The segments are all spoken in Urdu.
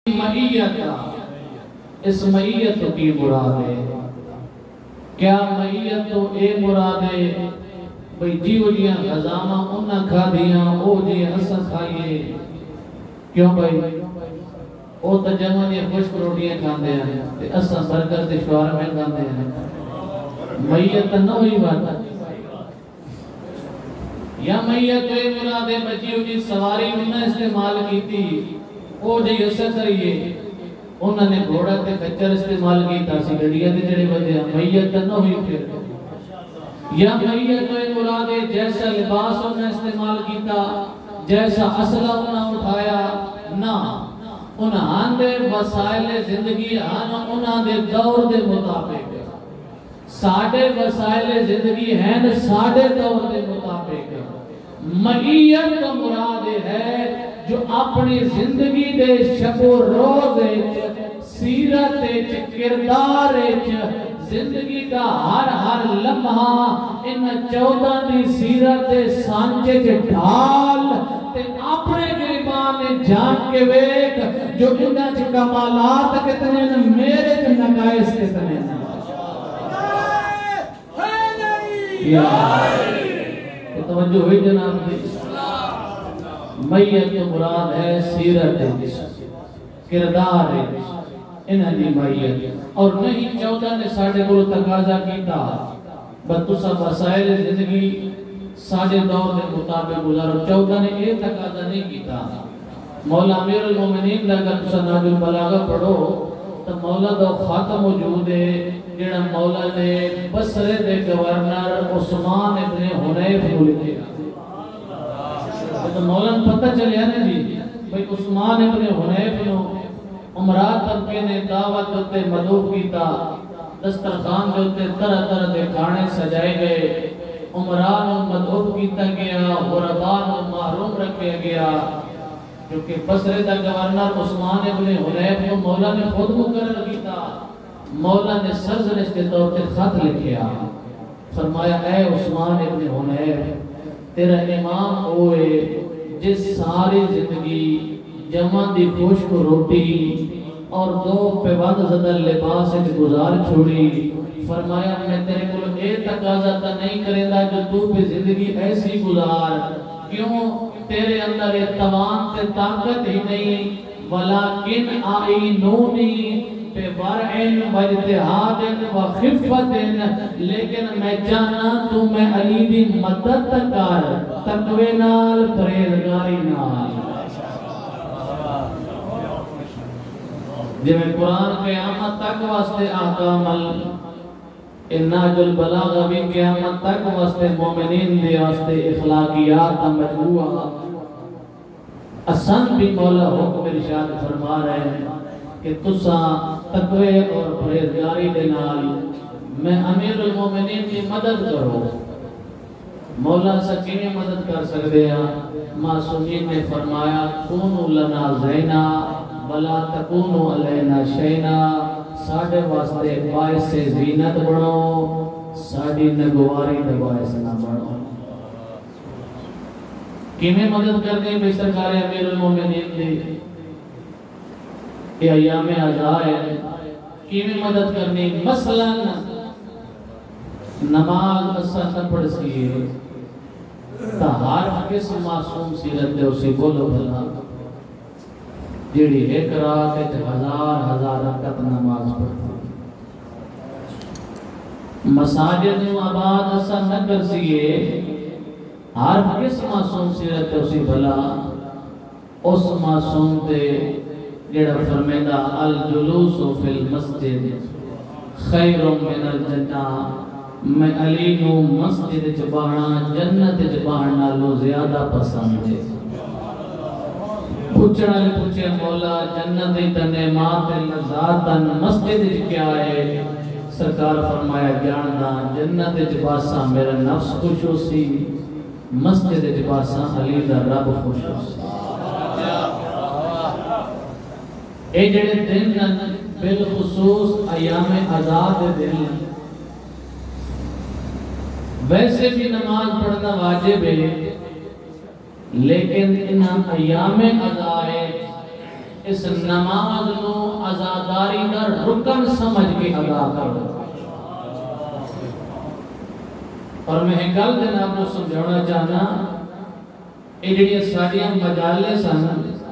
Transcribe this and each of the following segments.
معیت اس معیت کی مراد ہے کیا معیت تو اے مراد ہے بھئی جیو جیاں غزامہ انہاں کھا دیاں او جی حسن کھائیے کیوں بھئی او تجمع دیا خوشک روٹیاں کھاندے ہیں تے اساں برگر تے شوار میں کھاندے ہیں معیت نہ ہوئی بات یا میت تو ایک مراد ہے بچیوں کی سواری انہیں استعمال کی تھی او جی حسن کریے انہوں نے گھوڑا تے کچر استعمال کی تا سی گڑیا تے جڑے بدے میت نہ ہوئی پھر یا میت تو ایک مراد ہے جیسا لباس انہیں استعمال کیتا جیسا اسلحہ انہیں اٹھایا نہ انہاں دے وسائل زندگی انہاں دے دور دے مطابق ساڑھے وسائل زندگی ہیں ساڑھے دور دے مطابق معیت تو مراد ہے جو اپنی زندگی دے شب و روز سیرت کردار زندگی دا ہر لمحہ ان 14 دی سیرت سانچے ڈھال تے اپنے گریبان جان کے ویک جو انہاں چ کمالات کتنے ہیں میرے چ نقائص کتنے ہیں توجہ ہوئی جناب کی میت تو مراد ہے سیرت کردار انہاں دی میت اور نہیں 14 نے ساڑھے کو تقاضا کیتا بتوسا وسائل زندگی ساڑھے دور دے مطابق گزارو 14 نے یہ تقاضا نہیں کیتا مولا امیر المومنین دا اگر تسا نہج البلاغہ پڑھو تو مولا دا خط موجود ہے جڑا مولا نے بصرے دے گورنر عثمان ابن حنیف کو لکھے تو مولا نے پتہ چلیا نا جی بھئی عثمان ابن حنیف نو عمرات طبقے نے دعوت ہوتے مدعو کیتا دسترخوان کے ہوتے طرح طرح دے کھانے سجائے گئے عمران و مدعو کیتا گیا غربان و محروم رکھے گیا کیونکہ بصرے دا گورنر عثمان ابن حنیف کو مولا نے خود مقرر کیتا مولا نے سرزنش کے طور پر خط لکھیا فرمایا اے عثمان ابن حنیف تیرا امام ہوئے جس ساری زندگی جمع دی خشک روٹی اور 2 پیوند زدہ لباس گزار چھوڑی فرمایا میں تیرے کو اے تقاضا تا نہیں کریں دا جو تو پہ زندگی ایسی گزار کیوں تیرے اندر توان تے طاقت ہی نہیں ولیکن آئینونی پہ ورعن واجتہاد و خفت لیکن میں جانا تو میں علی دی مدد کر تقوی نال پریزگاری نال جب قرآن قیامت تک واسطے احکام نہج البلاغہ بھی قیامت تک واسطے مومنین دے واسطے اخلاقیات مجموعہ اسان بھی مولا حکم ارشاد فرما رہے ہیں کہ تسا تقوی اور پرہیزگاری دے نال میں امیر المومنین کی مدد کرو مولا سکینے مدد کر سکتے ہیں معصومین نے فرمایا کونو لنا زینا ولا تکونو علینا شینا ساڑھے واسطے باعث زینت بڑھو ساڑھی نگواری دے باعث نہ بڑھو کیمیں مدد کرنے میں سرکار امیر المومنین دے یہ ایام عزائے کیمیں مدد کرنے مثلا نماز اساسا پڑھ سکیے ہر کس معصوم سیرت دے اسے بولو بھلا جیڑی ایک رات ہزار رکعت نماز پڑھتا مساجد میں آباد اسا نہ کر سکیے ہر کس معصوم سیرت دے اسے بھلا اس معصوم دے جیڑا فرمیدہ الجلوس فی المسجد خیر من الجنہ میں علی نو مسجد چبانا جنت چبانا لو زیادہ پسند ہے پوچھنا لے پوچھے مولا جنت تنعمات لذاتن مسجد کیا ہے سرکار فرمایا جاندہ جنت چباسا میرا نفس خوش ہو سی مسجد چباسا علی دا رب خوش ہو سی اے جڑے دن بالخصوص ایام آزاد دن ویسے بھی نماز پڑھنا واجب ہے لیکن ان ایام عزائے اس نماز نو عزاداری دا رکن سمجھ کے ادا کرو. اور میں ایک گل جناب کو سمجھانا چاہنا، یہ جڑیاں ساڈیاں مجالس ہیں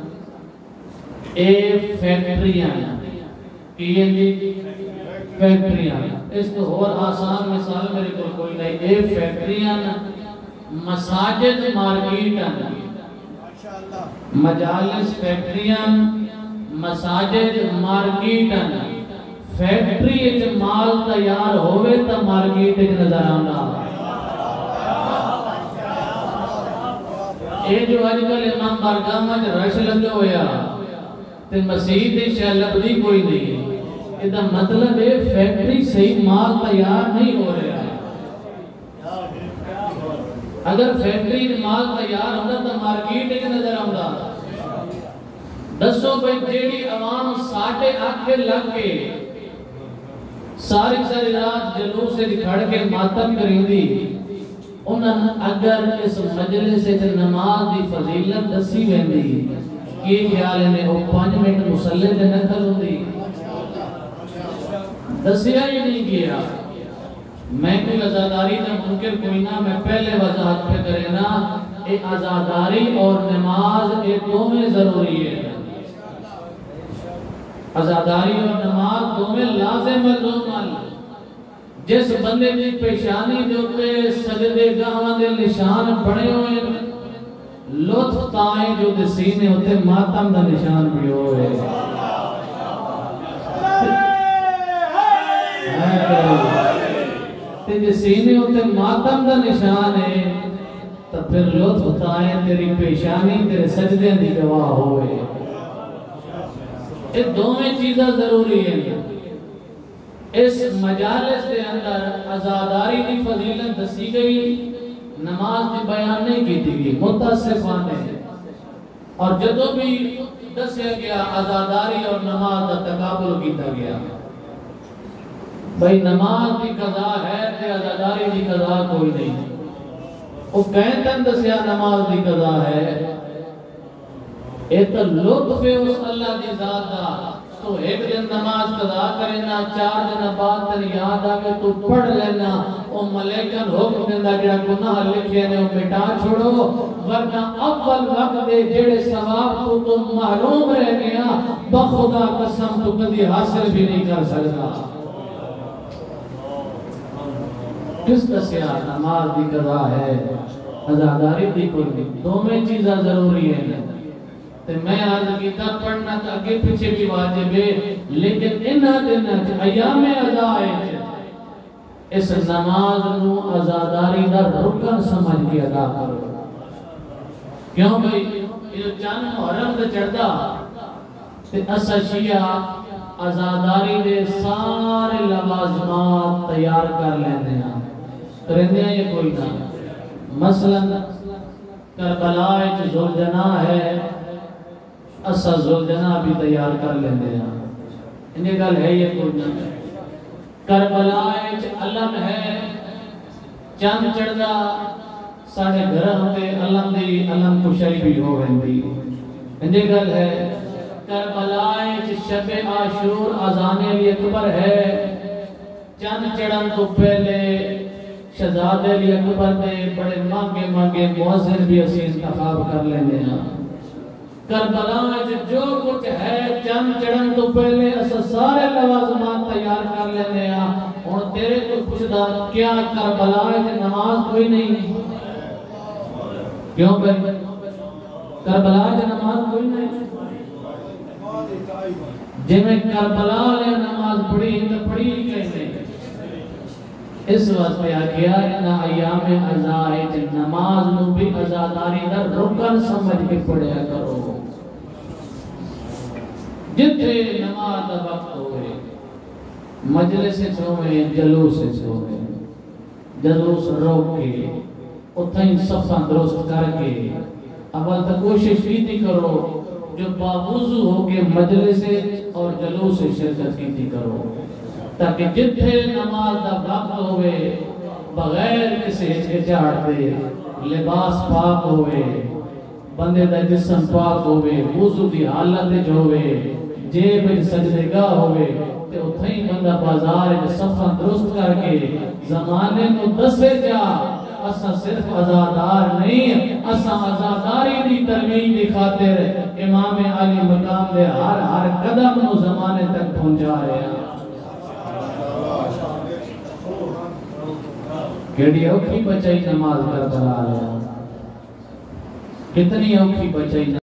اے فیکٹریاں کی جی فیکٹریاں، اس تو اور آسان مثال میرے کو کوئی نہیں. اے فیکٹریاں مساجد مارکیٹ ہیں، مجالس فیکٹریاں مساجد مارکیٹ ہیں. فیکٹری وچ مال تیار ہوئے تا مارکیٹ وچ نظر آندا. اے جو اج کل امام بارگاہ وچ رش لگا ہویا تے مسجد دی شے لبدی کوئی نہیں، اے دا مطلب ہے فیکٹری صحیح مال تیار نہیں ہو رہا. اگر فیکٹری مال تیار ہوندا تو مارکیٹ وچ نظر آندا. دسو بھئی جیڑی عوام ساڈے آکھے لگ کے ساری رات جلوس سے کھڑ کے ماتم کریندی، انہاں اگر اس مجلس وچ نماز دی فضیلت دسی ویندی، کی خیال نے او 5 منٹ مصلی تے نہ کھلوندی؟ دسیا ہی نہیں گیا. میں کوئی عزاداری کا منکر کوئی نہ، میں پہلے وضاحت پہ کرے نا، اے عزاداری اور نماز اے دونوں ضروری ہے. عزاداری اور نماز دونوں لازم ملزوم. جس بندے دی پیشانی دے اوتے سجدے گاہاں دے نشان بنے ہوئے، لطف تائیں جو دے سینے ہوتے ماتم دا نشان بھی ہوئے. تے جے سینے ہوتے ماتم دا نشان ہے تو پھر لطف تائیں تیری پیشانی تیرے سجدے دی گواہ ہوئے. یہ دونوں چیزیں ضروری ہیں. اس مجالس کے اندر عزاداری کی فضیلت دسی گئی، نماز کی بیان نہیں کی گئی متاسفانہ. اور جدو بھی دسیا گیا عزاداری اور نماز کا تقابل کیتا گیا. بھئی نماز کی قضا ہے تے عزاداری کی قضا کوئی نہیں. وہ کہتن دسیا نماز کی قضا ہے، اے تو لطف ہے اس اللہ دی ذات دا. تو ایک دن نماز قضا کرنا، 4 دن بعد تن یاد آگے تو پڑھ لینا، او ملیکن حکم دینا جڑا گناہ لکھے نے وہ مٹا چھوڑو، ورنہ اول وقت دے جڑے ثواب تو تم محروم رہ گیا، بخدا قسم تو کدی حاصل بھی نہیں کر سکتا. کس دسیا نماز دی قضا ہے، عزاداری دی کوئی نہیں. دونوں چیزیں ضروری ہیں. تے میں عرض کیتا پڑھنا تو اگے پیچھے بھی واجب ہے، لیکن انہاں دنوں ایام عزا ہے اس نماز نو عزاداری دا رکن سمجھ کے ادا کرو. کیوں بھئی یہ چند محرم تے چڑھدا تے اسا شیعہ عزاداری دے سارے لوازمات تیار کر لیندے ہیں. کرندے ہیں یہ کوئی نہ. مثلا کربلا وچ ذوالجناح ہے، اسا ذوالجناح بھی تیار کر لیندے ہیں. انہیں گل ہے یہ کوئی نہیں. کربلا وچ علم ہے، چند چڑھدا ساڑھے گھراں تے علم دی علم کشائی بھی ہو ویندی. انہیں گل ہے. کربلا وچ شب عاشور اذان علی اکبر ہے، چند چڑھن تو پہلے شہزادے علی اکبر دے بڑے مانگے مؤذن بھی اسی انتخاب کر لیندے ہیں. کربلا وچ جو کچھ ہے چند چڑھن تو پہلے اسا سارے لوازمات تیار کر لیندے ہیں. ہن تیرے کو پوچھدا کیا کربلا وچ نماز کوئی نہیں؟ کیوں بھائی کربلا وچ نماز کوئی نہیں؟ جے میں کربلا نے نماز پڑھی تو پڑھی کیسے؟ اس واسطے آگیا نہ ایام عزا ہے نماز نو بھی عزاداری دا رکن سمجھ کے پڑھیا کرو. جتنے نماز دا وقت ہوئے، مجلس چھوئے، جلوس چھوئے، جلوس روک کے اتھائیں صفحہ درست کر کے اول تک کوشش کیتی کرو جو باوضو ہو کے مجلس اور جلوس شرکت کیتی کرو، تاکہ جتھے نماز دا وقت ہوئے بغیر کسی ہچکچاہٹ دے لباس پاک ہوئے، بندے دا جسم پاک ہوئے، وضو دی حالت جو ہوئے، جیب سجدگاہ ہوئے، تے اتھیں بندہ بازار صفحہ درست کر کے زمانے کو دسے جا اسا صرف ازادار نہیں، اسا ازاداری دی ترویج دی خاطر امام علی مقام دے ہر قدم نو زمانے تک پہنچا رہے ہیں۔ کیڑی اوکھی بچائی نماز کربلا ہے، کتنی اوکھی بچائی